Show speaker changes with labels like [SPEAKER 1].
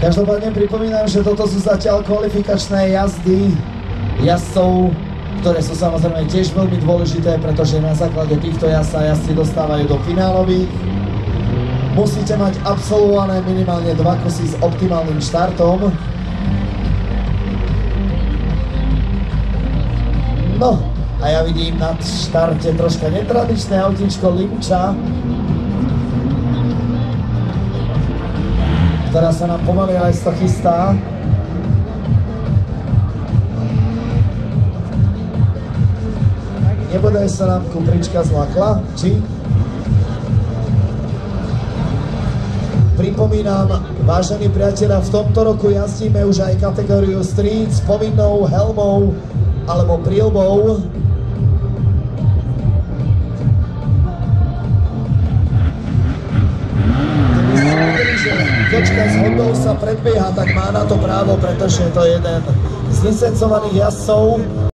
[SPEAKER 1] Každopádne pripomínam, že toto sú zatiaľ kvalifikačné jazdy jazdcov, ktoré sú samozrejme tiež veľmi dôležité, pretože na základe týchto jazd sa jazdci dostávajú do finálových. Musíte mať absolvované minimálne 2 kusy s optimálnym štartom. No, a ja vidím na štarte troška netradičné autíčko Limča, ktorá sa nám pomaly aj chystá. Nebodaj sa nám kuprička zlakla, či? Pripomínam, vážení priatelia, v tomto roku jazdíme už aj kategóriu Street s povinnou helmou alebo prílbou. Kočka s Hondou sa predbieha, tak má na to právo, pretože je to jeden z licencovaných jazdcov.